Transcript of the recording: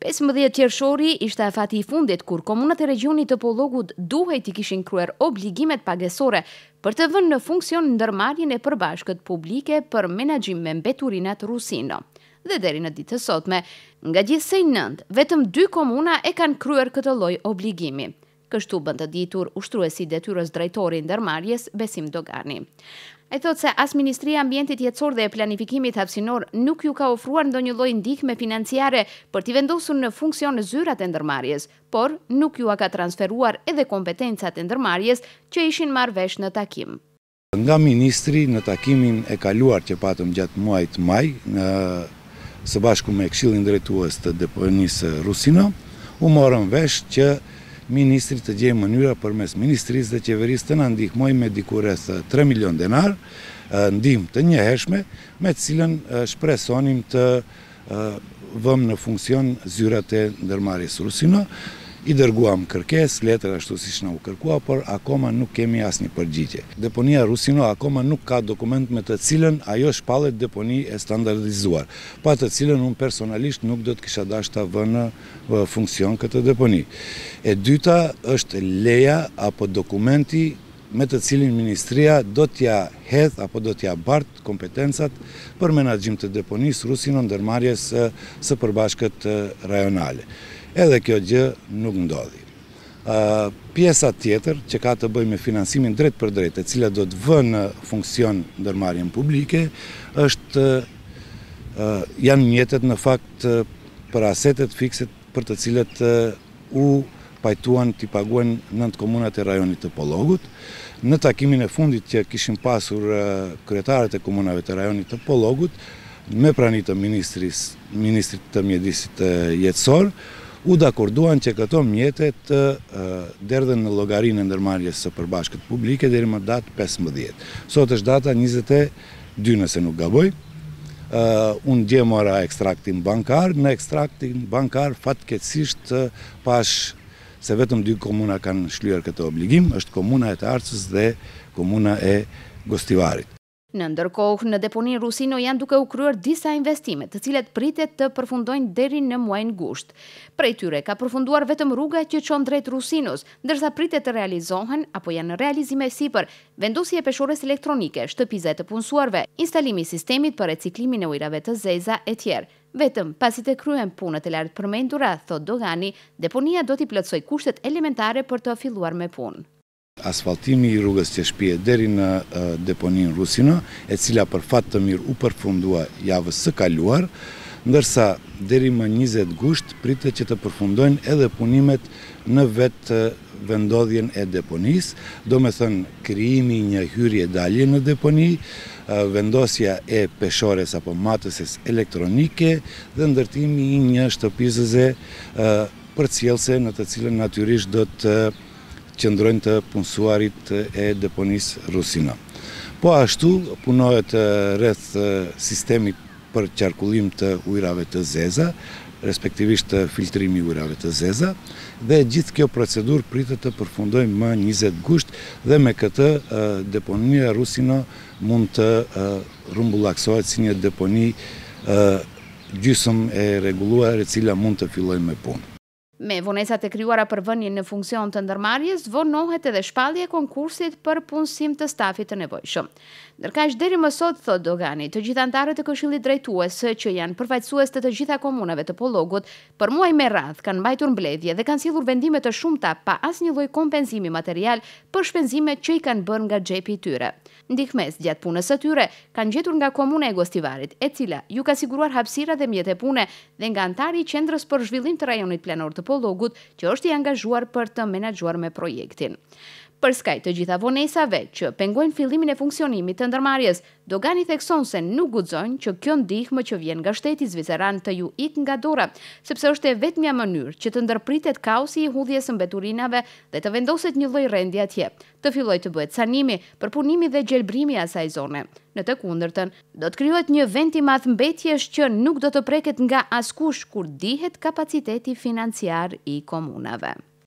15 qershori ishte afati i fundit kur komunat e regionit të Pollogut duhej të kishin kryer obligimet pagesore për të vënë në funksion ndërmarrjen e përbashkët publike për menaxhim me mbeturinat Rusino. Dhe deri në ditë të sotme, nga gjithsej 9, vetëm 2 komuna e kanë kryer këtë lloj obligimi. Kështu bën të ditur ushtruesi i detyrës drejtori i ndërmarrjes Besim Dogani. Ai thotë se as Ministria e Ambientit Jetësor dhe e Planifikimit Hapësinor nuk ju ka ofruar ndonjë lloj ndihme financiare për t'i vendosur në funksion zyrat e ndërmarrjes, por nuk ju ka transferuar edhe kompetencat e ndërmarrjes që ishin marrë vesh në takim. Nga ministri në takimin e kaluar që patëm gjatë muajit maj, së bashku me Këshillin Drejtues të deponisë Rusino, u morën vesh që ministri të gjejë mënyra përmes ministrisë dhe qeverisë të na ndihmoj me diku rreth 3 milion denar, ndihmë të njëhershme, me të cilën shpresonim të vëmë në funksion zyrat e ndërmarrjes Rusino. I dërguam kërkesë, letër ashtu siç na u kërkua, por akoma nuk kemi asnjë përgjigje. Deponia Rusino akoma nuk ka dokument me të cilën ajo shpallet deponi e standardizuar, pa të cilën unë personalisht nuk do të kisha dashur ta vënë në funksion këtë deponi. E dyta është leja apo dokumenti me të cilin ministria do t'ja hedh apo do t'ja bart kompetencat për menaxhim të deponisë Rusino ndërmarrjes së përbashkët rajonale. Edhe kjo gjë nuk ndodhi. Pjesa tjetër që ka të bëjë me finansimin drejt për drejt, e cila do të vënë në funksion ndërmarrjen publike, janë mjetet në fakt për asetet fikse për të cilët u pajtuan t'i paguajnë 9 komunat e rajonit të Pollogut. Në takimin e fundit që kishim pasur kryetarët e komunave të rajonit të Pollogut, me praninë të ministrit të mjedisit jetësor, u dakorduan që këto mjete të derdhen në llogarinë e ndërmarrjes së përbashkët publike deri më datë 15. Sot është data 22 nëse nuk gaboj. Unë dje mora ekstraktin bankar, në ekstraktin bankar fatkeqësisht pash se vetëm 2 komuna kanë shlyer këtë obligim, është komuna e të Arcës dhe komuna e Gostivarit. Në ndërkohë, në deponi Rusino janë duke u kryer disa investime, të cilat pritet të përfundojnë deri në muajin gusht. Prej tyre ka përfunduar vetëm rruga që çon drejt Rusinos, ndërsa pritet të realizohen apo janë në realizime sipër vendosja e peshores elektronike, shtëpiza të punësuarve, instalimi i sistemit për reciklimin e ujrave të zeza e tjerë. Vetëm pasi të kryen punët e lartë përmendura, thot Dogani, deponia do t'i plotësoj kushtet elementare për të filluar me punë. Asfaltimi i rrugës që shpije deri në deponin Rusino, e cila për fat të mirë u përfundua javës së kaluar, ndërsa deri më 20 gusht pritet që të përfundojnë edhe punimet në vetë vendodhjen e deponisë, do me thënë krijimi një hyrje dalje në deponi, vendosja e peshores apo matëses elektronike dhe ndërtimi i një shtëpizëse përcjellse në të cilën natyrisht do të qëndrojnë të punësuarit e deponisë Rusino. Po ashtu punohet rreth sistemit për qarkullim të ujrave të zeza, respektivisht filtrimi i ujrave të zeza, dhe gjithë kjo procedurë pritet të përfundojë më 20 gusht dhe me këtë deponia Rusino mund të rrumbullaksohet si një deponi gjysmë e rregulluar e cila mund të fillojë me punë. Me vonesat e krijuara për vënien në funksion të ndërmarrjes, vonohet edhe shpallja e konkursit për punësim të stafit të nevojshëm. Ndërkaq deri më sot, thot Dogani, të gjithë anëtarët e Këshillit Drejtues që janë përfaqësues të gjitha komunave të Pollogut, për muaj me radhë kanë mbajtur mbledhje dhe kanë sjellur vendime të shumta pa asnjë lloj kompenzimi material për shpenzimet që i kanë bërë nga xhepi i tyre. Ndihmes gjatë punës së tyre kanë gjetur nga komuna e Gostivarit, e cila ju ka siguruar hapësira dhe mjete pune, dhe nga antari i qendrës për zhvillim të rajonit planor të Pollogut, që është i angazhuar për të menaxhuar me projektin. Për skaj të gjitha vonesave që pengojnë fillimin e funksionimit të ndërmarrjes, Dogani thekson se nuk guxojnë që kjo ndihmë që vjen nga shteti zviceran të ju ik nga dora, sepse është e vetmja mënyrë që të ndërpritet kaosi i hudhjes së mbeturinave dhe të vendoset një lloj rendi atje, të fillojë të bëhet sanimi, përpunimi dhe gjelbrimi i asaj zone. Në të kundërtën, do të krijohet një vend i madh mbetjesh që nuk do të preket nga askush kur dihet kapaciteti financiar i komunave.